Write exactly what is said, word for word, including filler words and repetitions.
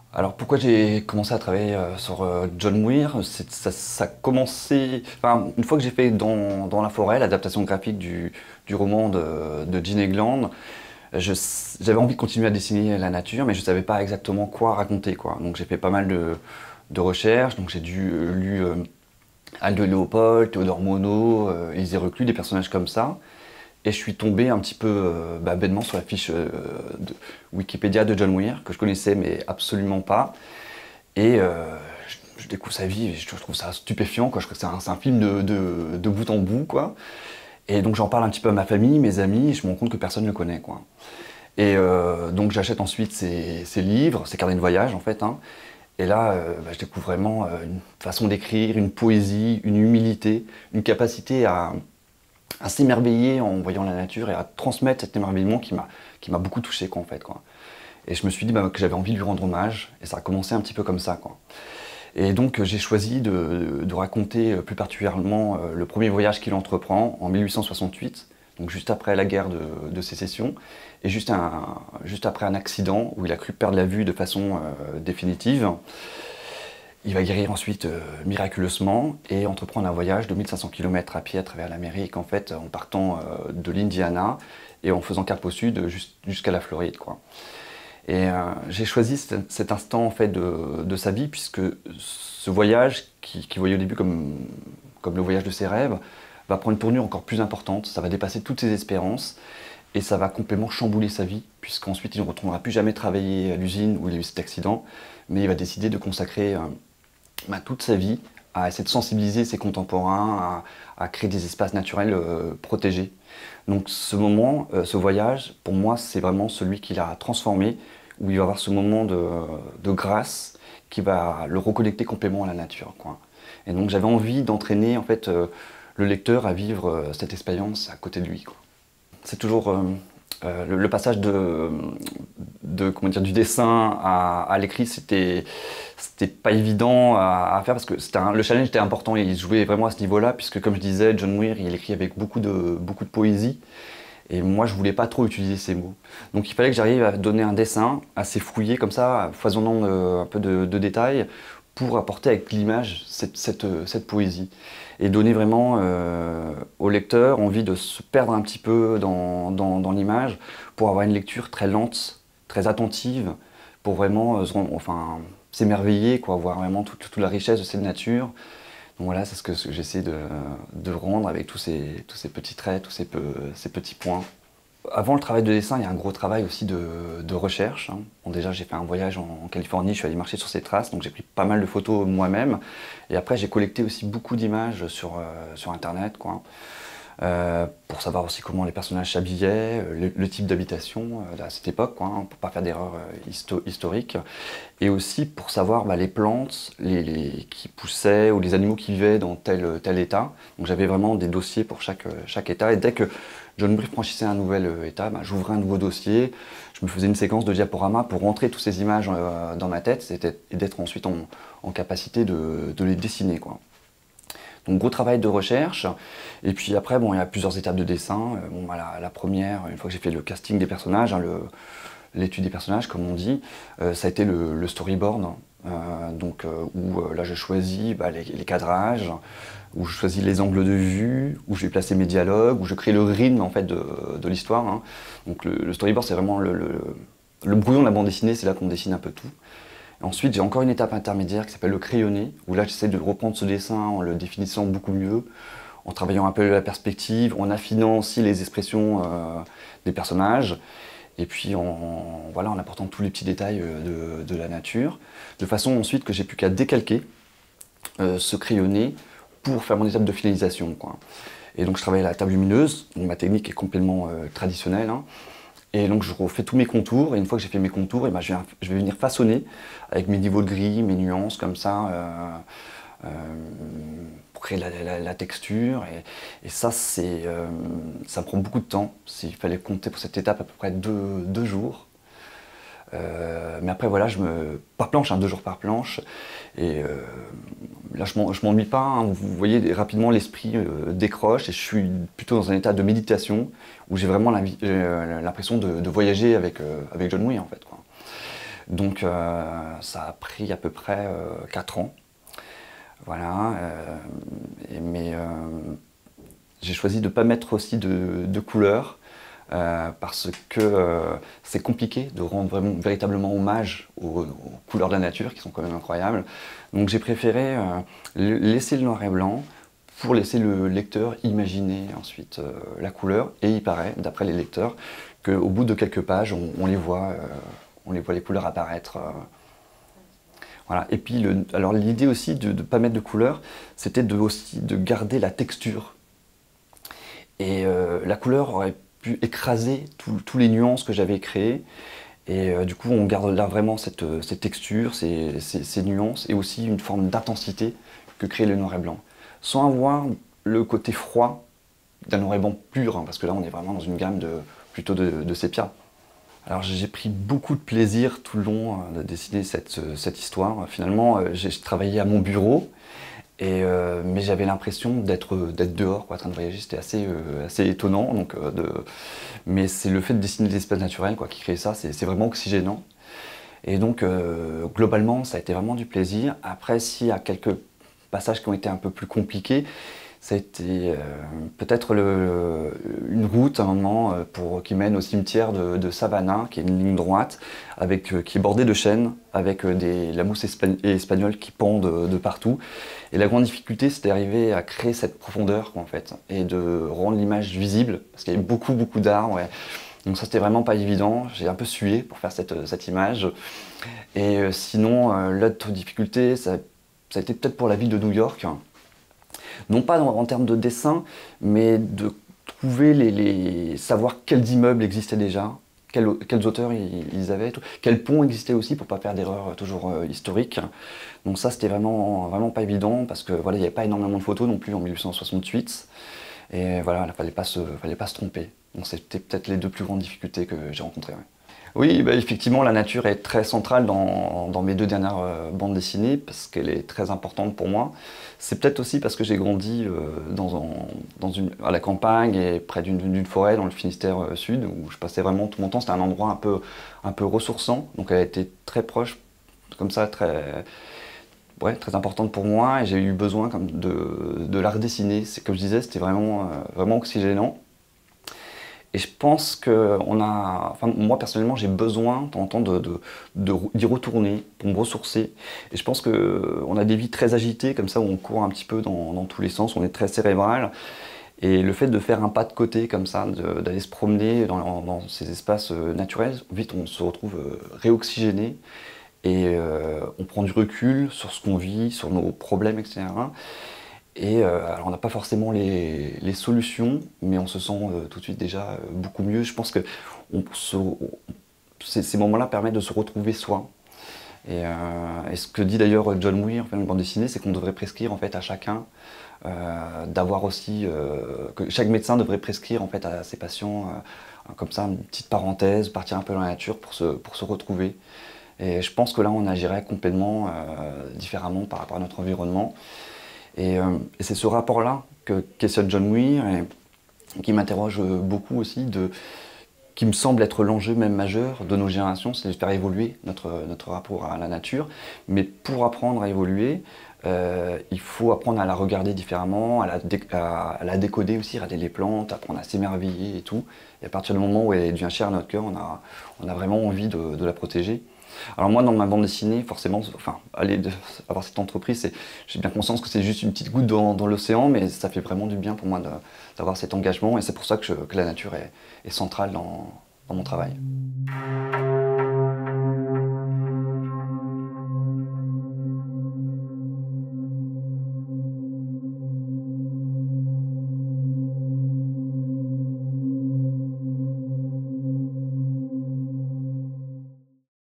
Alors pourquoi j'ai commencé à travailler euh, sur euh, John Muir, c'est- ça, ça a commencé, enfin, une fois que j'ai fait dans, dans la forêt, l'adaptation graphique du, du roman de, de Gene Egland, je s- j'avais envie de continuer à dessiner la nature, mais je ne savais pas exactement quoi raconter, quoi. Donc j'ai fait pas mal de, de recherches, donc j'ai dû euh, lu euh, Aldo Léopold, Théodore Monod, euh, Élisée Reclus, des personnages comme ça. Et je suis tombé un petit peu euh, bah, bêtement sur la fiche euh, de Wikipédia de John Muir, que je connaissais mais absolument pas. Et euh, je, je découvre sa vie et je trouve ça stupéfiant, quoi. Je trouve que c'est un, c'est un film de, de, de bout en bout, quoi. Et donc j'en parle un petit peu à ma famille, mes amis, et je me rends compte que personne ne le connaît, quoi. Et euh, donc j'achète ensuite ses, ses livres, ses carnets de voyage, en fait, hein. Et là, euh, bah, je découvre vraiment euh, une façon d'écrire, une poésie, une humilité, une capacité à, à s'émerveiller en voyant la nature et à transmettre cet émerveillement qui m'a qui m'a beaucoup touché, quoi, en fait, quoi. Et je me suis dit bah, que j'avais envie de lui rendre hommage, et ça a commencé un petit peu comme ça, quoi. Et donc j'ai choisi de, de raconter plus particulièrement euh, le premier voyage qu'il entreprend en mille huit cent soixante-huit, donc juste après la guerre de, de sécession, et juste, un, juste après un accident où il a cru perdre la vue de façon euh, définitive. Il va guérir ensuite euh, miraculeusement et entreprendre un voyage de mille cinq cents kilomètres à pied à travers l'Amérique, en fait, en partant euh, de l'Indiana et en faisant cap au sud jusqu'à la Floride, quoi. Et euh, j'ai choisi cet, cet instant, en fait, de, de sa vie, puisque ce voyage, qui, qui voyait au début comme, comme le voyage de ses rêves, va prendre une tournure encore plus importante, ça va dépasser toutes ses espérances, et ça va complètement chambouler sa vie, puisqu'ensuite il ne retournera plus jamais travailler à l'usine où il a eu cet accident, mais il va décider de consacrer euh, bah, toute sa vie à essayer de sensibiliser ses contemporains, à, à créer des espaces naturels euh, protégés. Donc ce moment, euh, ce voyage, pour moi, c'est vraiment celui qui l'a transformé, où il va avoir ce moment de, de grâce qui va le reconnecter complètement à la nature, quoi. Et donc j'avais envie d'entraîner, en fait, euh, le lecteur à vivre euh, cette expérience à côté de lui, quoi. C'est toujours euh, euh, le, le passage de, de, comment dire, du dessin à, à l'écrit, c'était c'était pas évident à, à faire parce que un, le challenge était important, il jouait vraiment à ce niveau-là, puisque comme je disais, John Muir, il écrit avec beaucoup de, beaucoup de poésie, et moi je voulais pas trop utiliser ces mots. Donc il fallait que j'arrive à donner un dessin assez fouillé comme ça, foisonnant de, un peu de, de détails, pour apporter avec l'image cette, cette, cette poésie. Et donner vraiment euh, au lecteur envie de se perdre un petit peu dans, dans, dans l'image, pour avoir une lecture très lente, très attentive, pour vraiment euh, enfin, s'émerveiller, quoi, voir vraiment toute, toute la richesse de cette nature. Donc voilà, c'est ce que j'essaie de, de rendre avec tous ces, tous ces petits traits, tous ces, peu, ces petits points. Avant le travail de dessin, il y a un gros travail aussi de, de recherche, hein. Bon, déjà, j'ai fait un voyage en, en Californie, je suis allé marcher sur ces traces, donc j'ai pris pas mal de photos moi-même. Et après, j'ai collecté aussi beaucoup d'images sur, euh, sur Internet, quoi. Euh, pour savoir aussi comment les personnages s'habillaient, le, le type d'habitation euh, à cette époque, quoi, hein, pour pas faire d'erreurs euh, histo historiques. Et aussi pour savoir bah, les plantes les, les, qui poussaient ou les animaux qui vivaient dans tel, tel état. Donc j'avais vraiment des dossiers pour chaque, chaque état. Et dès que John Muir franchissait un nouvel euh, état, bah, j'ouvrais un nouveau dossier. Je me faisais une séquence de diaporamas pour rentrer toutes ces images euh, dans ma tête et d'être ensuite en, en capacité de, de les dessiner, quoi. Donc gros travail de recherche. Et puis après, bon, il y a plusieurs étapes de dessin. Euh, bon, bah, la, la première, une fois que j'ai fait le casting des personnages, hein, le, l'étude des personnages, comme on dit, euh, ça a été le, le storyboard, euh, donc, euh, où euh, là je choisis bah, les, les cadrages, où je choisis les angles de vue, où je vais placer mes dialogues, où je crée le rythme en fait, de, de l'histoire, hein. Donc le, le storyboard, c'est vraiment le, le, le brouillon de la bande dessinée, c'est là qu'on dessine un peu tout. Et ensuite, j'ai encore une étape intermédiaire qui s'appelle le crayonné, où là j'essaie de reprendre ce dessin en le définissant beaucoup mieux, en travaillant un peu la perspective, en affinant aussi les expressions euh, des personnages, et puis en, voilà, en apportant tous les petits détails de, de la nature, de façon ensuite que j'ai plus qu'à décalquer euh, ce crayonné pour faire mon étape de finalisation, quoi. Et donc je travaille à la table lumineuse, donc ma technique est complètement euh, traditionnelle, hein. Et donc je refais tous mes contours, et une fois que j'ai fait mes contours, et ben je, vais, je vais venir façonner avec mes niveaux de gris, mes nuances, comme ça, euh, euh, pour créer la, la, la texture. Et, et ça, c'est, euh, ça prend beaucoup de temps. Il fallait compter pour cette étape à peu près deux, deux jours. Euh, mais après, voilà, je me, par planche, hein, deux jours par planche. Et euh, là, je ne m'ennuie pas, hein. Vous voyez, rapidement, l'esprit euh, décroche et je suis plutôt dans un état de méditation où j'ai vraiment l'impression de, de voyager avec, euh, avec John Muir, en fait, quoi. Donc euh, ça a pris à peu près euh, quatre ans. Voilà, euh, et, mais euh, j'ai choisi de ne pas mettre aussi de, de couleurs euh, parce que euh, c'est compliqué de rendre vraiment, véritablement hommage aux, aux couleurs de la nature qui sont quand même incroyables. Donc j'ai préféré euh, laisser le noir et blanc pour laisser le lecteur imaginer ensuite euh, la couleur. Et il paraît, d'après les lecteurs, qu'au bout de quelques pages, on, on les voit, euh, on les voit les couleurs apparaître. Euh, Voilà. Et puis, le, alors l'idée aussi de ne pas mettre de couleur, c'était de, aussi de garder la texture. Et euh, la couleur aurait pu écraser tous les nuances que j'avais créées. Et euh, du coup, on garde là vraiment cette, cette texture, ces, ces, ces nuances, et aussi une forme d'intensité que crée le noir et blanc. Sans avoir le côté froid d'un noir et blanc pur, hein, parce que là, on est vraiment dans une gamme de, plutôt de, de sépia. Alors j'ai pris beaucoup de plaisir tout le long euh, de dessiner cette, cette histoire. Finalement, euh, j'ai travaillé à mon bureau, et, euh, mais j'avais l'impression d'être dehors, quoi, en train de voyager. C'était assez, euh, assez étonnant. Donc, euh, de... Mais c'est le fait de dessiner des espaces naturels quoi, qui crée ça, c'est vraiment oxygénant. Et donc euh, globalement, ça a été vraiment du plaisir. Après, s'il y a quelques passages qui ont été un peu plus compliqués, ça a été euh, peut-être une route à un moment euh, pour, qui mène au cimetière de, de Savannah, qui est une ligne droite, avec, euh, qui est bordée de chênes, avec euh, des, la mousse espa espagnole qui pend de, de partout. Et la grande difficulté, c'était d'arriver à créer cette profondeur, quoi, en fait, et de rendre l'image visible, parce qu'il y avait beaucoup, beaucoup d'arbres. Ouais. Donc ça, c'était vraiment pas évident. J'ai un peu sué pour faire cette, cette image. Et euh, sinon, euh, l'autre difficulté, ça, ça a été peut-être pour la ville de New York. Non pas en, en termes de dessin, mais de trouver les, les savoir quels immeubles existaient déjà, quels, quels auteurs ils, ils avaient, tout, quels ponts existaient aussi pour ne pas faire d'erreurs toujours euh, historiques. Donc ça, c'était vraiment, vraiment pas évident parce que voilà, il n'y avait pas énormément de photos non plus en mille huit cent soixante-huit. Et voilà, il ne fallait pas se, fallait pas se tromper. Donc c'était peut-être les deux plus grandes difficultés que j'ai rencontrées. Ouais. Oui, bah effectivement, la nature est très centrale dans, dans mes deux dernières euh, bandes dessinées parce qu'elle est très importante pour moi. C'est peut-être aussi parce que j'ai grandi euh, dans, un, dans une, à la campagne et près d'une forêt dans le Finistère euh, Sud où je passais vraiment tout mon temps. C'était un endroit un peu, un peu ressourçant, donc elle a été très proche, comme ça, très, ouais, très importante pour moi et j'ai eu besoin comme de, de la redessiner. Comme je disais, c'était vraiment, euh, vraiment oxygénant. Et je pense que on a, enfin, moi personnellement, j'ai besoin de temps en temps de, de, de, d'y retourner pour me ressourcer. Et je pense qu'on a des vies très agitées, comme ça, où on court un petit peu dans, dans tous les sens, on est très cérébral. Et le fait de faire un pas de côté comme ça, d'aller se promener dans, dans ces espaces naturels, vite on se retrouve réoxygéné et euh, on prend du recul sur ce qu'on vit, sur nos problèmes, et cetera. Et euh, alors on n'a pas forcément les, les solutions, mais on se sent euh, tout de suite déjà euh, beaucoup mieux. Je pense que on se, on, ces, ces moments-là permettent de se retrouver soi. Et, euh, et ce que dit d'ailleurs John Muir, enfin, une bande dessinée, c'est qu'on devrait prescrire en fait à chacun euh, d'avoir aussi euh, que chaque médecin devrait prescrire en fait à ses patients euh, comme ça une petite parenthèse, partir un peu dans la nature pour se, pour se retrouver. Et je pense que là on agirait complètement euh, différemment par rapport à notre environnement. Et, euh, et c'est ce rapport-là que questionne John Muir et qui m'interroge beaucoup aussi, de, qui me semble être l'enjeu même majeur de nos générations, c'est de faire évoluer notre, notre rapport à la nature. Mais pour apprendre à évoluer, euh, il faut apprendre à la regarder différemment, à la, dé, à, à la décoder aussi, regarder les plantes, apprendre à s'émerveiller et tout. Et à partir du moment où elle devient chère à notre cœur, on a, on a vraiment envie de, de la protéger. Alors moi, dans ma bande dessinée, forcément, enfin, aller de, avoir cette entreprise, j'ai bien conscience que c'est juste une petite goutte dans, dans l'océan, mais ça fait vraiment du bien pour moi d'avoir cet engagement, et c'est pour ça que, je, que la nature est, est centrale dans, dans mon travail.